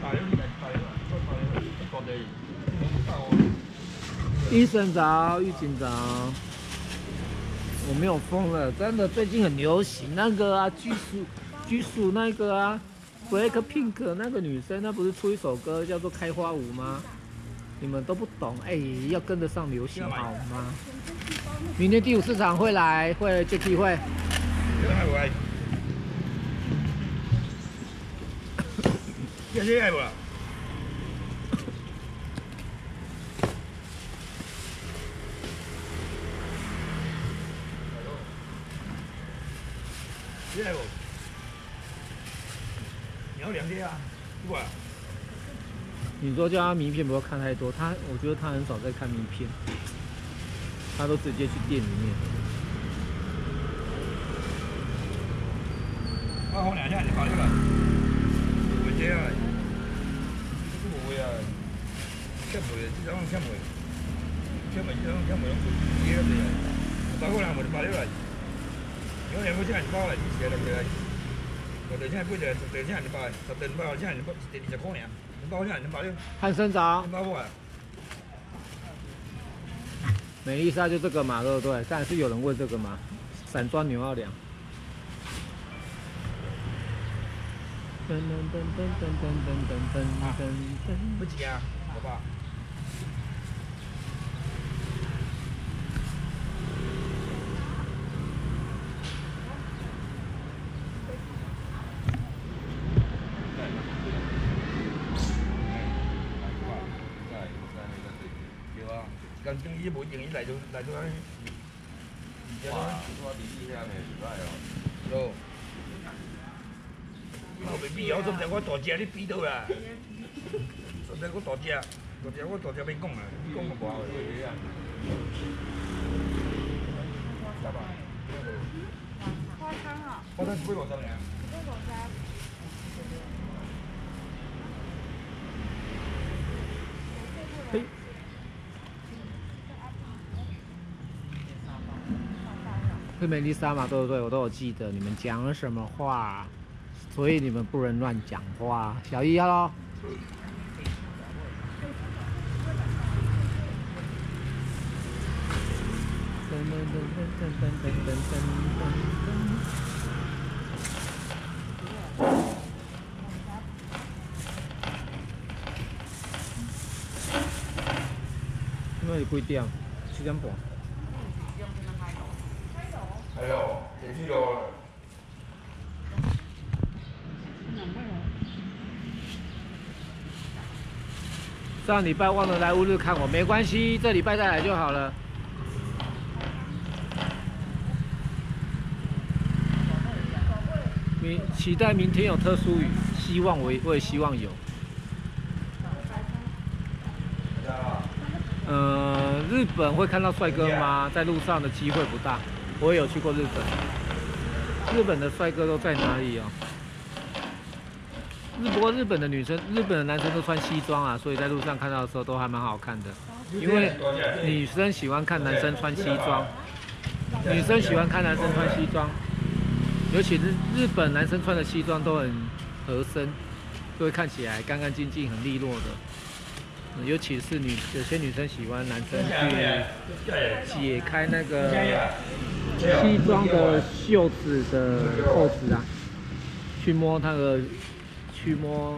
医生早，狱警早。我没有疯了，真的，最近很流行那个啊，拘属那个啊 ，BLACKPINK 那个女生，她不是出一首歌叫做《开花舞》吗？你们都不懂，哎、要跟得上流行好吗？明天第5市场会来，会JT会。 这是爱不？这爱不？你要2天啊？不啊？ 你说叫他名片不要看太多，我觉得他很少在看名片，他都直接去店里面。 我好2下你跑出来，没接啊？这无会啊？欠袂，这种欠袂，这种欠袂，接了对啊？包括人冇跑出来，有2个钱你包来，接了对啊？我等下不得，10钱你包，10顿包钱你包，20块呢？你包钱你包了？ 汉生早。 你包不啊？ 美丽莎就这个嘛，对不对？但是有人问这个嘛，散装牛奥良。噔噔噔噔噔噔噔噔噔。 不急啊，好吧？咁中醫冇營醫嚟到啦，我第2下未嚟哦。我未必有，昨日我大隻你比到啦。昨日我大隻未講啊，你講個無效嘅。 花生啊？ 花生杯多少年？ 嘿。是美丽莎嘛，对不对？我都有记得你们讲了什么话，所以你们不能乱讲话。小一喽。因为几点？7点半。 哎呦，天气热。 上礼拜忘了来乌日看我，没关系，这礼拜再来就好了。期待明天有特殊雨，希望我也希望有。日本会看到帅哥吗？在路上的机会不大。我也有去过日本，日本的帅哥都在哪里哦？不过日本的男生都穿西装啊，所以在路上看到的时候都还蛮好看的。因为女生喜欢看男生穿西装，女生喜欢看男生穿西装，尤其是日本男生穿的西装都很合身，就会看起来干干净净、很利落的。尤其是有些女生喜欢男生去解开那个西装的袖子的扣子啊，去摸西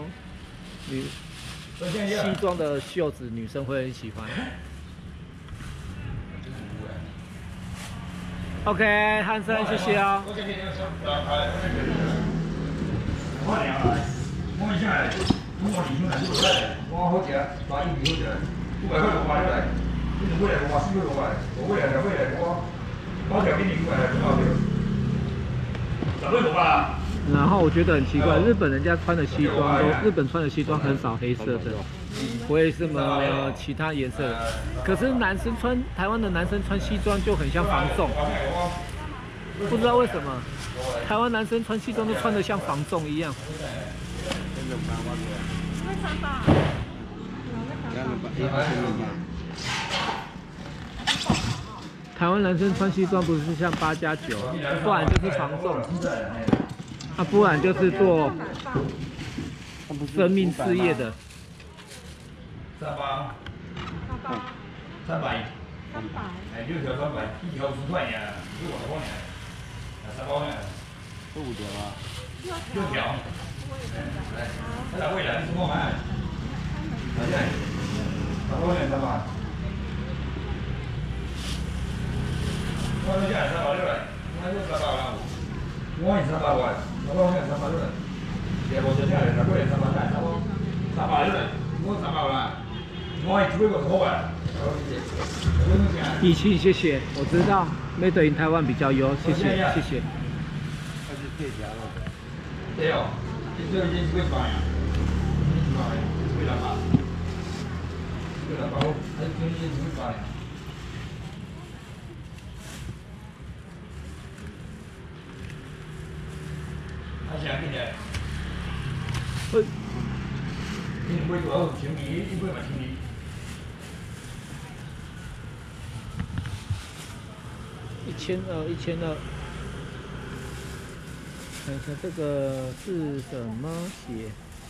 装的袖子，女生会很喜欢。OK， 汉森，谢谢哦。我好食，把伊好食，不过好快来，你就买来我4块来，我买来我条给你买来多少条？10块吧。然后我觉得很奇怪，日本人家穿的西装日本穿的西装很少黑色的，不会什么其他颜色的。可是台湾的男生穿西装就很像防重，不知道为什么，台湾男生穿西装都穿得像防重一样。台湾男生穿西装不是像8+9，不然就是防重，不然就是做不是生命事业的。 300，300，哎，6条300，一条10块呢，6块呢，3包呢， 这5条啊。 6条。来，来，未来你怎么买？好像3包呢300。我这样360来，我这300啦，我是300块，3包呢360，这无这样的，3个300块，3包360来，我300啦。 疫情，谢谢，我知道，Made in 台湾比较优，谢谢，谢谢。 它是配夹肉的。 对哦，这个已经是会发呀，会发，会发包，它这个已经是会发呀。它现在给你，你买多少青米？你买嘛青米。 1200，1200。看一下这个是什么鞋？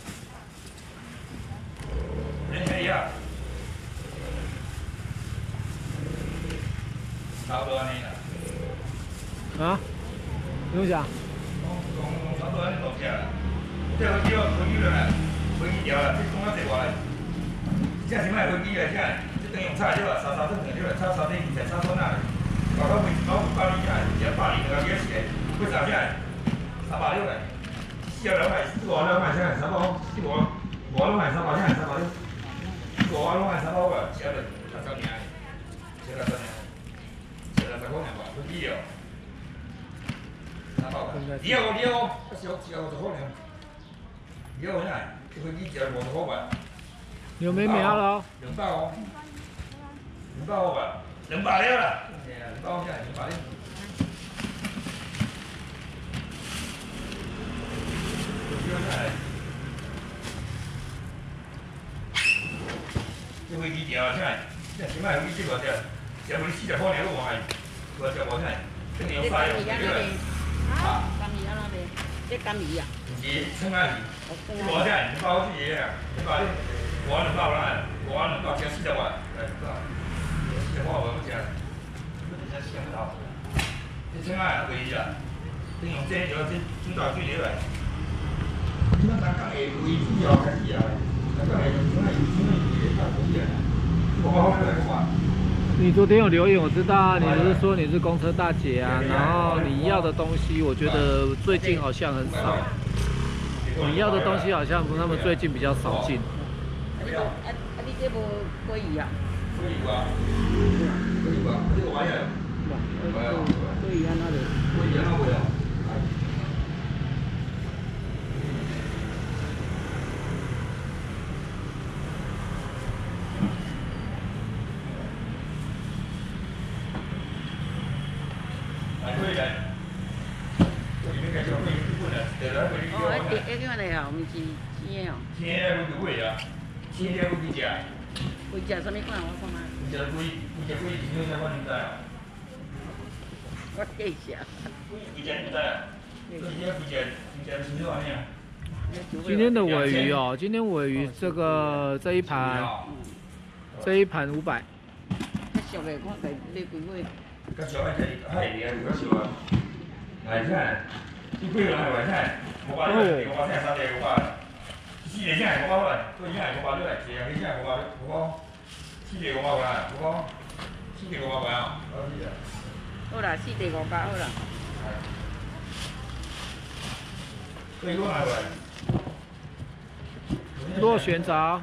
差不多安尼啦。 啊？不用讲。 差不多安尼多少啦？这飞机哦，飞机了啦，飞机掉了，这讲啊济外。这是卖飞机来，这等用炒了，炒正了，炒底现在炒酸啦。 搞到80起来，现在80那个也起来，会涨起来，360来，400这个200起来300，这个200买300起来360，这个200买300个，现在3年，现在3年，现在3块2吧，不低哦，300个，你要，只要10块呢，你要呢，这个你只要50块吧， 有没苗了 ？200哦，200块吧，200了啦。 200块，200的。这飞机掉下来，这起码飞机多少？这飞机40块钱都往来，多少块钱？这你要啥呀？啊？ 甘米啊那边，这甘米啊？ 不是，称啊是。这多少钱？200几个？200，我200啦，我200加40块，来，40块我不加。 想不到，这青蛙可以啦，你用这就煮到水里来。那咱讲的为主要开始啊，咱讲的青蛙也差不多了。我好来我。 你昨天有留言，我知道啊，你是说你是公车大姐啊，然后你要的东西，我觉得最近好像很少。你要的东西好像他们最近比较少进。 你这无可以啊？ 可以吧？可以吧？这个玩意儿。 对于那里， 我也拿不了。来，可以来。这里面该交费一部分的，对了，可以交。 哦，这个嘞吼，唔是钱哦。 钱还不贵啊，钱还不贵价。 贵价什么款？我看下。 贵价贵，2才万元啊。 我计一下。 今天的尾鱼哦，今天尾鱼这一盘500。 小的看在你几位？ 较小的还厉害，较小啊。来看，你贵了还来看，500块，500块3个500，4个现在500块，对现在500块，这样你现在500，4个500块，4个500块啊， 好啦，4地500好啦。 对，我来来。 螺旋藻。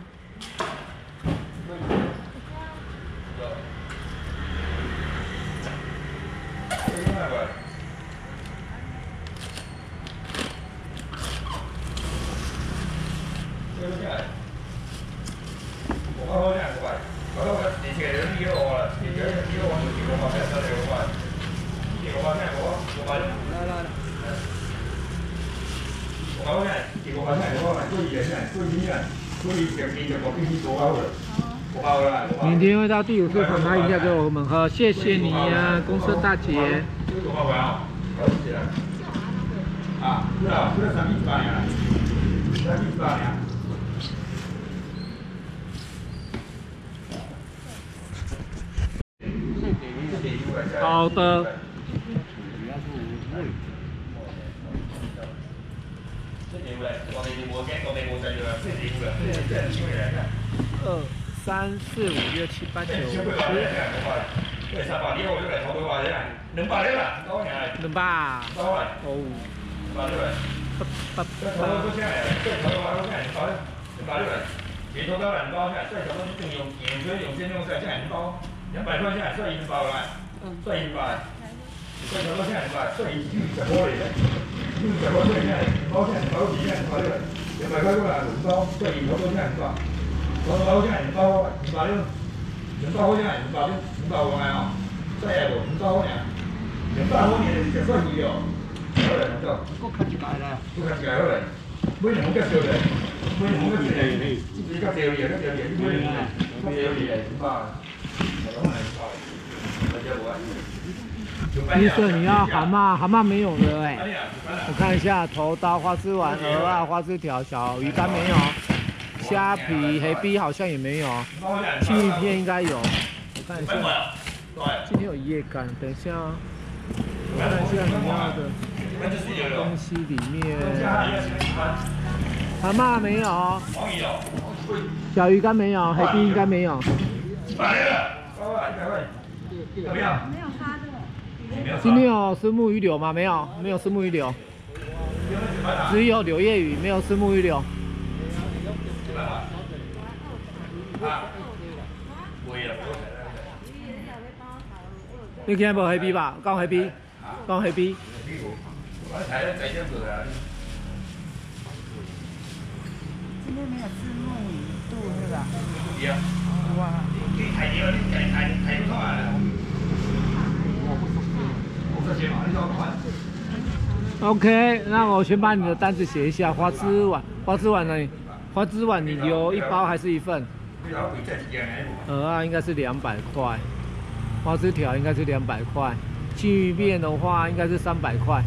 明天会到第5次厂拿饮料给我们喝，谢谢你呀，公车大姐。 啊，是啊，这个3米8呀，3米8呀。 好的。2、3、4、5、6、7、8、9、10。200。哦。 别头刀两刀下，再小东西用用先用下2刀，200块钱算1包啦，算100，再小刀下100，算10包嚟嘅，10包算1包2包200块，200块过来2包，算1包都100，2包1包200了，2包好100了，2包外哦，再下无2包呢，2包好嘢就算2哦，好嚟唔到，我看一解啦，我看一解好嚟，每年我介绍嚟。每年我介绍嚟，你介绍嘢，介绍嘢，每年介绍嘢200，我讲医生，你要蛤蟆？蛤蟆没有了哎、我看一下，头刀、花枝丸、鹅啊、花枝条、小鱼干没有，虾皮、黑逼好像也没有，青鱼片应该有。我看一下，今天有一夜干，等一下啊，我看一下你要的东西里面，蛤蟆没有，小鱼干没有，黑逼应该没有。 怎么样？ 今天有虱目鱼柳吗？没有，没有虱目鱼柳，只有柳叶鱼，没有虱目鱼柳。你今天无黑逼吧？讲黑逼，讲黑逼。 今天没有虱目鱼肚是吧？哇！ OK， 那我先把你的单子写一下。花枝丸，花枝丸呢？花枝丸你留1包还是1份？鹅啊，应该是200块。花枝条应该是200块。青鱼片的话，应该是300块。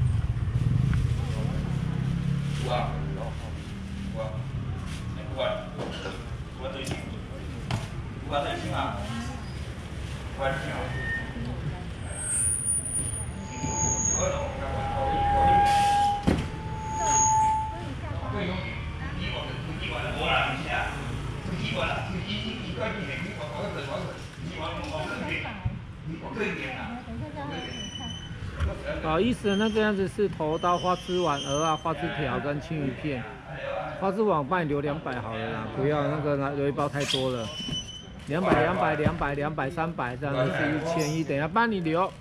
不好意思，那这样子是头刀、花枝丸、鹅啊、花枝条跟青鱼片。花枝丸我帮你留200好了啦，不要那个留1包太多了。200、200、300，这样子是1100，等一下帮你留。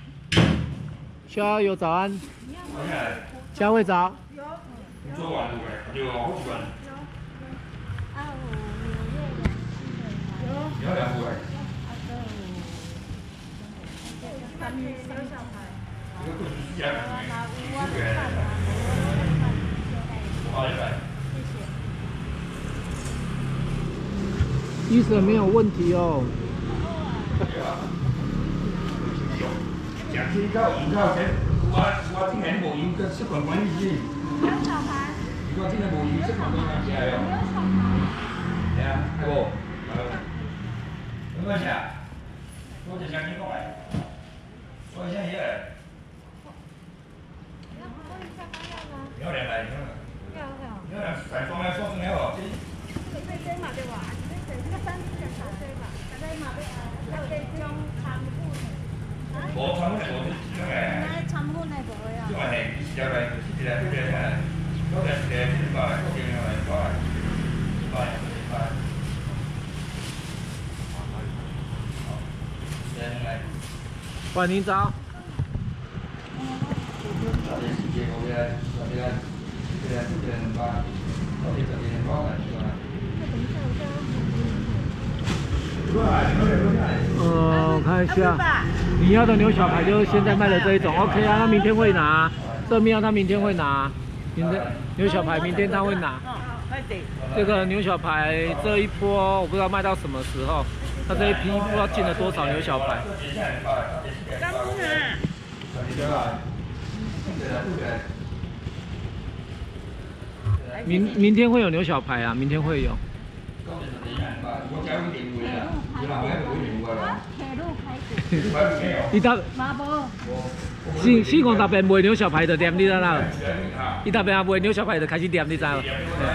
肖友早安，佳慧早。 做完了没？有好几碗。有。要2碗。 医生没有问题哦。 讲起到饮料钱，我今年无饮跟食管管理局。我今年无饮食管管理局哦。系啊，系无？有冇事啊？我就想你讲来，我想嘢嚟。有200，有2晒放喺放喺度。我參觀係冇啲嘅。參觀係冇啊。因為係有嚟，啲嚟，啲嚟係，嗰陣時係啲話，嗰邊係講係，係。 晚您早。我看一下，你要的牛小排就是现在卖的这一种 ，OK 啊，那明天会拿。这面他明天会拿，明天牛小排明天他会拿。这个牛小排这一波我不知道卖到什么时候，他这一批不知道进了多少牛小排。明天会有牛小排啊，明天会有。 伊搭4、5、10遍卖牛小排的店，你知道？伊搭边啊卖牛小排就开始店，你知无？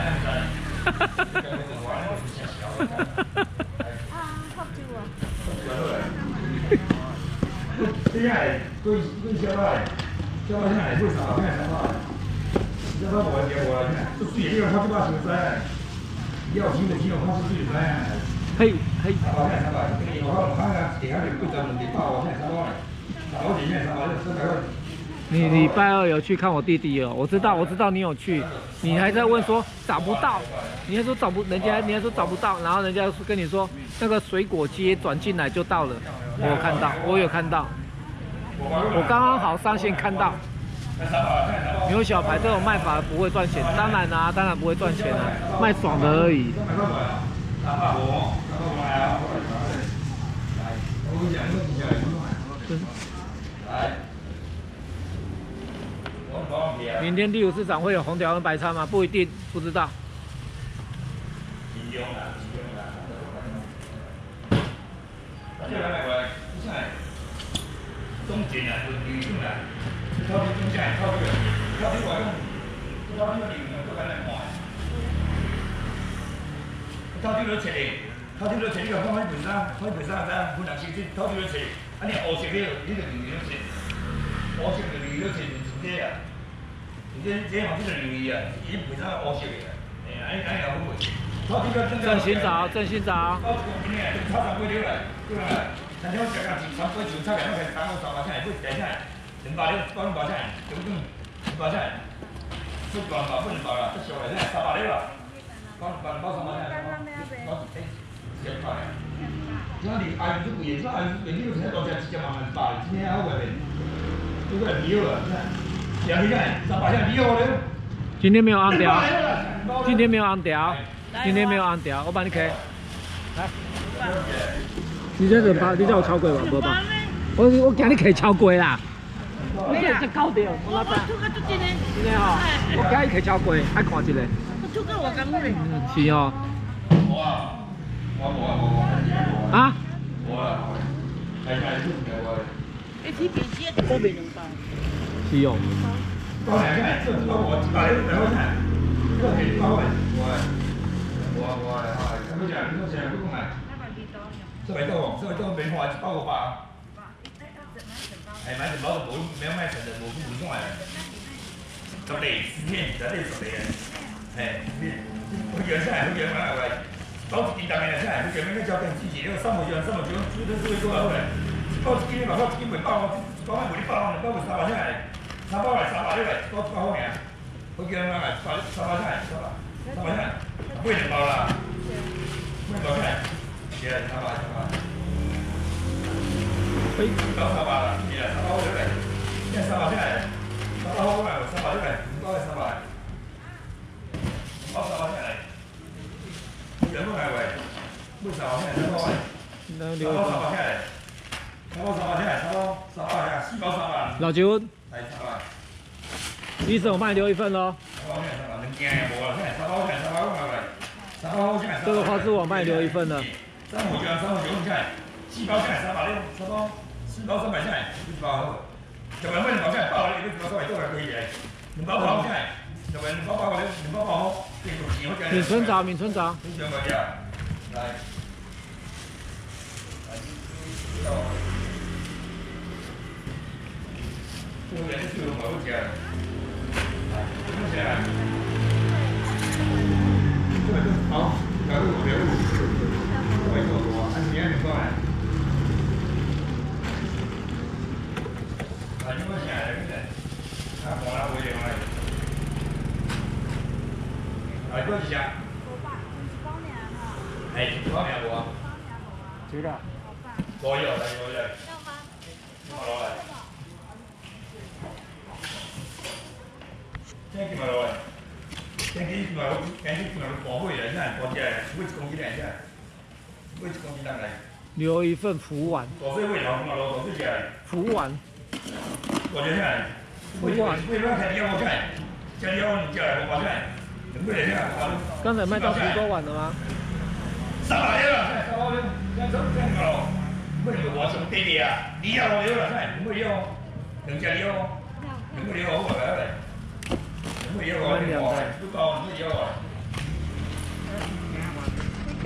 这下来，对小白，小白现在为啥？现在啥？小白我结果，这水这个他就把手塞，要钱的钱我他是水塞。 嘿嘿。 我看看底下的贵州的大，我现在300块，好几面300，400块。 你礼拜2有去看我弟弟哦？我知道你有去，你还在问说找不到，你还说找不，你还说找不到，然后人家跟你说那个水果街转进来就到了，我有看到，我刚刚好上线看到。牛小排这种卖法不会赚钱，当然不会赚钱啊，卖爽的而已。明天第5市场会有红条跟白叉吗？不一定，不知道。 头条你个看本衫知影，本人先去头条找，你乌色的，你就留意色，乌色就留意色就真济啊。这嘛这个留意啊，伊本身乌色的，安也好卖。 郑新早。 炒3几条来，过来，餐厅食个3几上菜来，我开3个300块，不是2菜，200包200菜，中等200菜，不200包不200啦，这上来才300了啦，包300菜，包1000块。那你爱这贵，这爱这贵，你有才多少100万100，今天好贵嘞，这个没有了，两天菜300菜没有了。 今天没有昂条，今天没有昂条，我帮你开。来，你这你叫我超贵吧？无吧？我惊你开超贵啦。这搞掉，我老板。真的吼，我惊伊开超贵，爱看一下。是哦。啊？ 一起比些都没人包。 是哦。 包2菜，这我100块菜，这给8块，我怎么讲？你说现在不讲哎？这位都没花100个吧？哎，买1包就没有卖成的，无讲哎。10粒10片，10粒10粒哎，哎，我原菜，我原买来，包1斤当然菜，我原买交跟自己，那个3毛钱，煮的最多了嘞。包1斤嘛，包1斤袂饱，1包卖袂饱，1包卖300菜，3包来300块，包1包尔。我叫人来300菜，300菜，买2包啦，买2包菜，是啊，300。1包300啦，是啊，3包好嘞，现在300菜，3包好卖，300嘞，2包300，包300菜，2包来喂，买300菜，3包喂，3包300菜，3包300菜，3包300呀，4包300。 老九， 来300。 医生，我帮你留一份喽。这个花枝我帮你留一份了。 3毛钱，3毛钱你看，4包菜360，3包4包300菜，1包。就买2包菜，包了1包300多还可以的。2包包菜，就买2包包的，2包包。 闽村长。 来。这个也是最好吃的。好，别误，我一个多，按年龄算。你我现在这个，我来回来。多几箱？哎，包面不？ 谁的？ 我有的。好了。天气嘛落来，天气嘛落半岁了，现在半只来，每1公斤来只，每1公斤当来。 留一份福丸。 大水尾头嘛落大水只来。 福丸。 大只只来。福丸。为什么开2包菜？加2包2只来5包菜，2个人只。 刚才卖到10多碗了吗 ？300了，3包了， 弟弟啊，你要我了，来，两个了，两只了，两个了好啊，来，两个了，不搞，两个了。